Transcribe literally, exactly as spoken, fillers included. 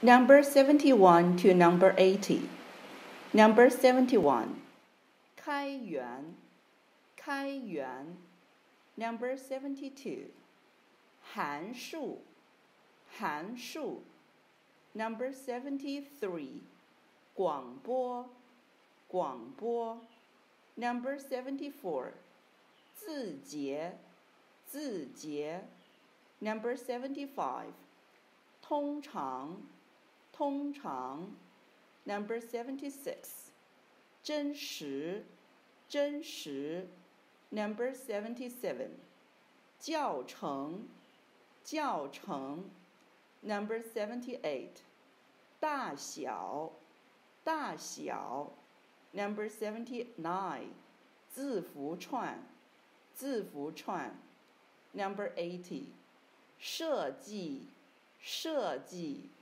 Number seventy-one to number eighty. Number seventy-one. 开源开源 Number seventy-two. 函数函数 Number seventy-three. 广播广播 Number seventy-four. 字节字节 Number seventy-five. 通常通常 Number seventy-six. 真实真实 Number seventy-seven. 教程教程 Number seventy-eight. 大小大小 Number seventy-nine. 字符串字符串 Number eighty. 设计设计